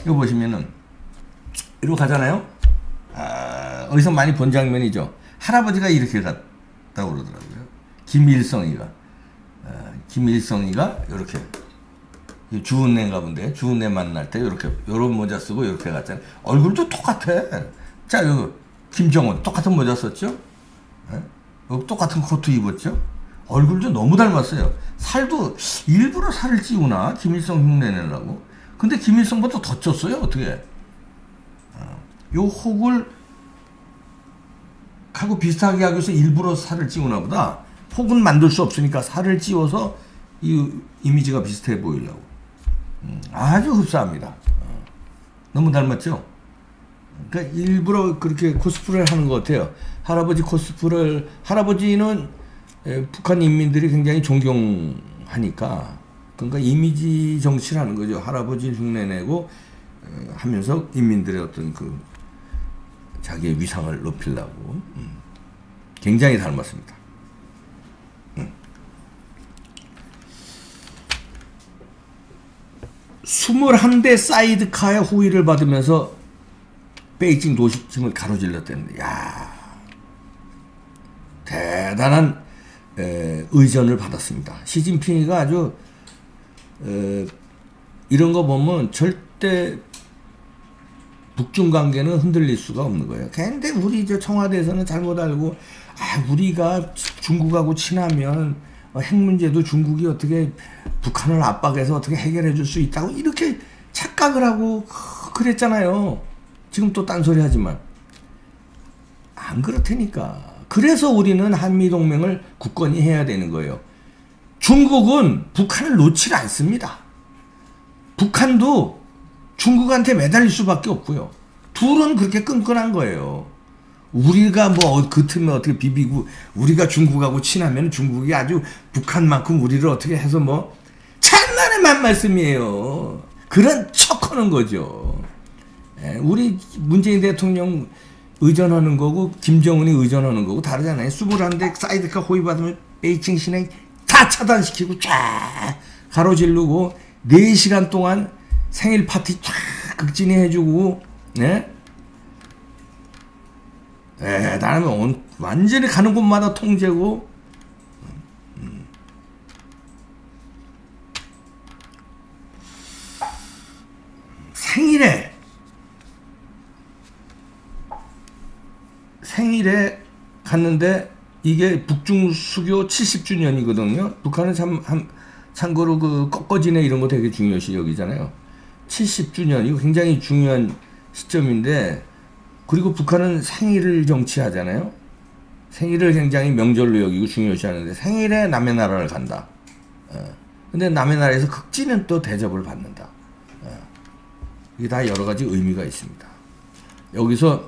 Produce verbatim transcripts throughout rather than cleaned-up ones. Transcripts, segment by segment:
이거 보시면은 이리로 가잖아요. 아, 어디서 많이 본 장면이죠. 할아버지가 이렇게 갔다고 그러더라고요. 김일성이가 아, 김일성이가 이렇게 주은내인가 본데 주은내 만날 때 이렇게 요런 모자 쓰고 이렇게 갔잖아요. 얼굴도 똑같아. 자, 여기 김정은 똑같은 모자 썼죠. 예? 여기 똑같은 코트 입었죠. 얼굴도 너무 닮았어요. 살도 일부러 살을 찌우나 김일성 흉내내려고. 근데 김일성보다 더 쪘어요. 어떻게? 요 혹을 하고 비슷하게 하기 위해서 일부러 살을 찌우나 보다. 혹은 만들 수 없으니까 살을 찌워서 이 이미지가 비슷해 보이려고. 음, 아주 흡사합니다. 어. 너무 닮았죠? 그러니까 일부러 그렇게 코스프레를 하는 것 같아요. 할아버지 코스프레를, 할아버지는 에, 북한 인민들이 굉장히 존경하니까, 그러니까 이미지 정치를 하는 거죠. 할아버지 흉내내고 에, 하면서 인민들의 어떤 그 자기의 위상을 높이려고. 음. 굉장히 닮았습니다. 음. 이십일 대 사이드카의 호의를 받으면서 베이징 도심을 가로질렀다는데, 야, 대단한 에, 의전을 받았습니다. 시진핑이가 아주 에, 이런 거 보면 절대 북중 관계는 흔들릴 수가 없는 거예요. 근데 우리 저 청와대에서는 잘못 알고, 아, 우리가 중국하고 친하면 핵 문제도 중국이 어떻게 북한을 압박해서 어떻게 해결해 줄 수 있다고 이렇게 착각을 하고 그랬잖아요. 지금 또 딴소리 하지만 안 그렇다니까. 그래서 우리는 한미동맹을 굳건히 해야 되는 거예요. 중국은 북한을 놓지 않습니다. 북한도 중국한테 매달릴 수밖에 없고요. 둘은 그렇게 끈끈한 거예요. 우리가 뭐 그 틈에 어떻게 비비고, 우리가 중국하고 친하면 중국이 아주 북한만큼 우리를 어떻게 해서 뭐 장난의 말씀이에요. 그런 척하는 거죠. 우리 문재인 대통령 의전하는 거고 김정은이 의전하는 거고 다르잖아요. 이십일 대 사이드카 호의 받으면 베이징 시내 다 차단시키고 쫙 가로지르고 네 시간 동안 생일 파티 쫙 극진히 해주고, 네? 에, 나는 완전히 가는 곳마다 통제고, 음. 생일에, 생일에 갔는데, 이게 북중 수교 칠십 주년이거든요. 북한은 참, 한, 참고로 그 꺾어지네 이런 거 되게 중요시 여기잖아요. 칠십 주년, 이거 굉장히 중요한 시점인데, 그리고 북한은 생일을 정치하잖아요. 생일을 굉장히 명절로 여기고 중요시 하는데, 생일에 남의 나라를 간다. 어. 근데 남의 나라에서 극진은 또 대접을 받는다. 어. 이게 다 여러 가지 의미가 있습니다. 여기서,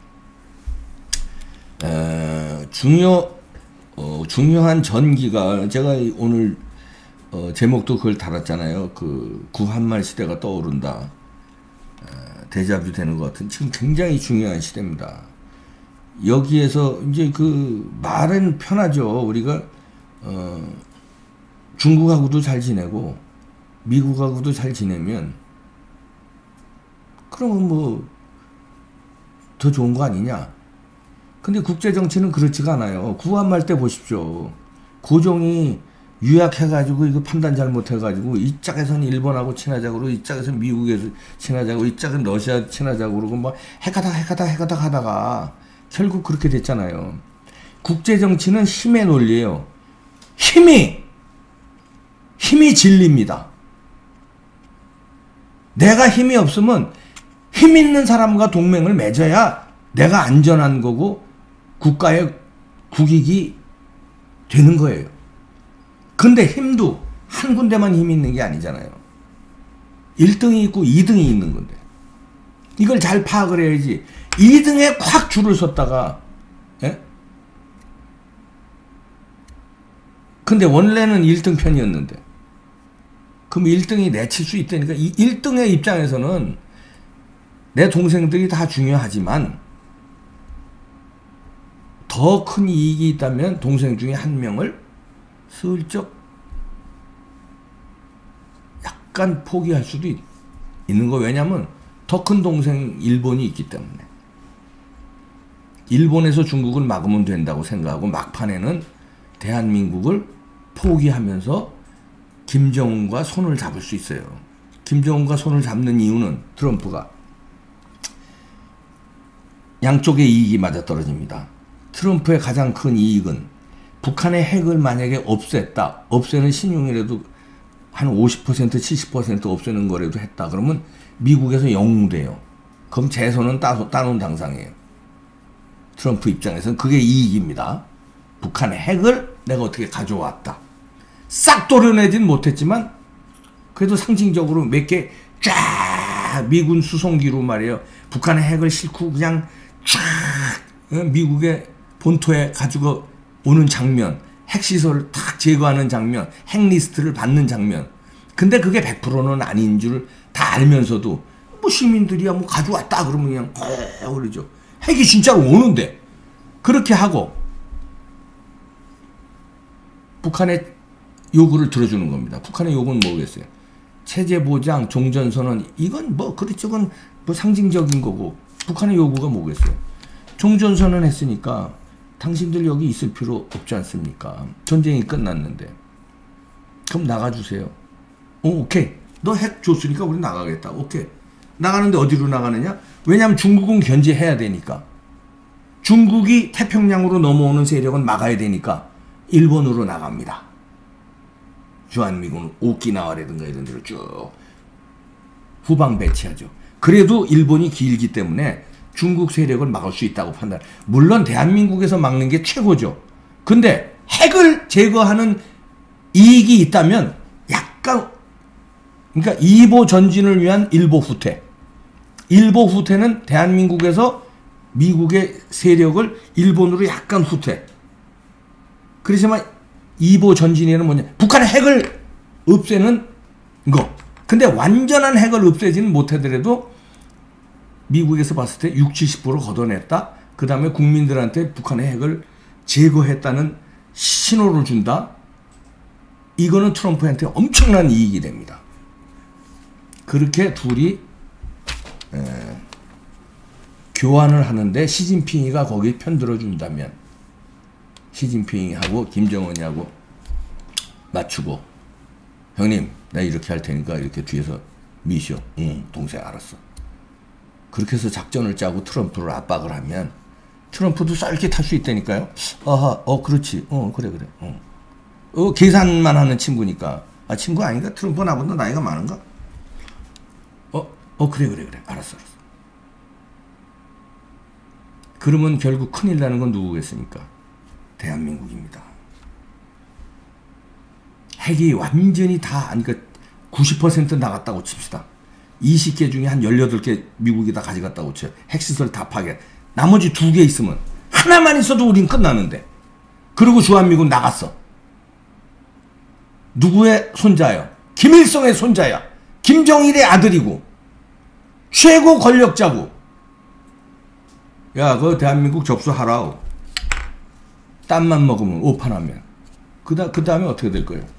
어, 중요, 어, 중요한 전기가, 제가 오늘, 어, 제목도 그걸 달았잖아요. 그, 구한말 시대가 떠오른다. 데자뷰 되는 것 같은 지금 굉장히 중요한 시대입니다. 여기에서 이제 그 말은 편하죠. 우리가 어 중국하고도 잘 지내고 미국하고도 잘 지내면 그러면 뭐 더 좋은 거 아니냐. 근데 국제정치는 그렇지가 않아요. 구한말 때 보십시오. 고종이 유약해가지고 이거 판단 잘못해가지고 이 짝에서는 일본하고 친하자고 그러고 이 짝에서는 미국에서 친하자고 이 짝은 러시아 친하자고 그러고 뭐 해가다 해가다 해가다 하다가 결국 그렇게 됐잖아요. 국제정치는 힘의 논리예요. 힘이 힘이 진리입니다. 내가 힘이 없으면 힘 있는 사람과 동맹을 맺어야 내가 안전한 거고 국가의 국익이 되는 거예요. 근데 힘도 한 군데만 힘이 있는 게 아니잖아요. 일 등이 있고 이 등이 있는 건데 이걸 잘 파악을 해야지. 이 등에 콱 줄을 섰다가, 예? 근데 원래는 일 등 편이었는데 그럼 일 등이 내칠 수 있다니까. 이 일 등의 입장에서는 내 동생들이 다 중요하지만 더 큰 이익이 있다면 동생 중에 한 명을 슬쩍 약간 포기할 수도 있, 있는 거. 왜냐면 더 큰 동생 일본이 있기 때문에 일본에서 중국을 막으면 된다고 생각하고 막판에는 대한민국을 포기하면서 김정은과 손을 잡을 수 있어요. 김정은과 손을 잡는 이유는 트럼프가 양쪽의 이익이 맞아떨어집니다. 트럼프의 가장 큰 이익은 북한의 핵을 만약에 없앴다. 없애는 신용이라도 한 오십 퍼센트 칠십 퍼센트 없애는 거라도 했다. 그러면 미국에서 영웅돼요. 그럼 재선은 따, 따놓은 당상이에요. 트럼프 입장에서는 그게 이익입니다. 북한의 핵을 내가 어떻게 가져왔다. 싹 도려내진 못했지만 그래도 상징적으로 몇 개 쫙 미군 수송기로 말이에요. 북한의 핵을 싣고 그냥 쫙 미국의 본토에 가지고 오는 장면, 핵시설을 탁 제거하는 장면, 핵리스트를 받는 장면. 근데 그게 백 퍼센트는 아닌 줄 다 알면서도 뭐 시민들이야 뭐 가져왔다 그러면 그냥 어 그러죠. 핵이 진짜로 오는데 그렇게 하고 북한의 요구를 들어주는 겁니다. 북한의 요구는 뭐겠어요? 체제 보장, 종전선언 이건 뭐 그렇죠. 그건 뭐 상징적인 거고 북한의 요구가 뭐겠어요? 종전선언 했으니까 당신들 여기 있을 필요 없지 않습니까? 전쟁이 끝났는데 그럼 나가주세요. 어, 오케이. 너 핵 줬으니까 우리 나가겠다. 오케이. 나가는데 어디로 나가느냐? 왜냐하면 중국은 견제해야 되니까. 중국이 태평양으로 넘어오는 세력은 막아야 되니까 일본으로 나갑니다. 주한미군 오키나와라든가 이런 데로 쭉 후방 배치하죠. 그래도 일본이 길기 때문에 중국 세력을 막을 수 있다고 판단. 물론 대한민국에서 막는 게 최고죠. 근데 핵을 제거하는 이익이 있다면 약간 그러니까 이보 전진을 위한 일보 후퇴. 일보 후퇴는 대한민국에서 미국의 세력을 일본으로 약간 후퇴. 그렇지만 이보 전진에는 뭐냐? 북한의 핵을 없애는 거. 근데 완전한 핵을 없애지는 못하더라도 미국에서 봤을 때 육십, 칠십 퍼센트 걷어냈다. 그 다음에 국민들한테 북한의 핵을 제거했다는 신호를 준다. 이거는 트럼프한테 엄청난 이익이 됩니다. 그렇게 둘이 에, 교환을 하는데 시진핑이가 거기에 편들어 준다면 시진핑이하고 김정은이하고 맞추고 형님 나 이렇게 할 테니까 이렇게 뒤에서 미쇼 응 동생 알았어. 그렇게 해서 작전을 짜고 트럼프를 압박을 하면 트럼프도 쌀게 탈 수 있다니까요. 아하 어 그렇지 어 그래 그래 어. 어 계산만 하는 친구니까. 아 친구 아닌가? 트럼프 나보다 나이가 많은가? 어, 어 그래 그래 그래 알았어 알았어. 그러면 결국 큰일 나는 건 누구겠습니까? 대한민국입니다. 핵이 완전히 다 그러니까 구십 퍼센트 나갔다고 칩시다. 이십 개 중에 한 열여덟 개 미국이 다 가져갔다고 쳐요. 핵시설 다 파괴. 나머지 두 개 있으면 하나만 있어도 우린 끝나는데. 그리고 주한미군 나갔어. 누구의 손자요? 김일성의 손자야. 김정일의 아들이고 최고 권력자고. 야, 그 대한민국 접수하라. 땀만 먹으면 오판하면. 그, 다, 그 다음에 어떻게 될 거예요?